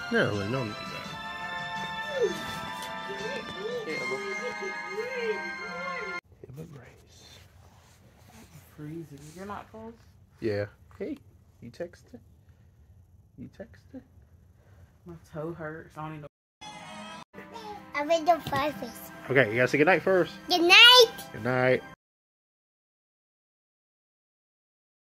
No, no need that. Emma Grace. Freezing. You're not close? Yeah. Hey, you texted? You texted? My toe hurts. I don't even know. I'm in the fireplace. Okay, you gotta say goodnight first. Good night. Good night.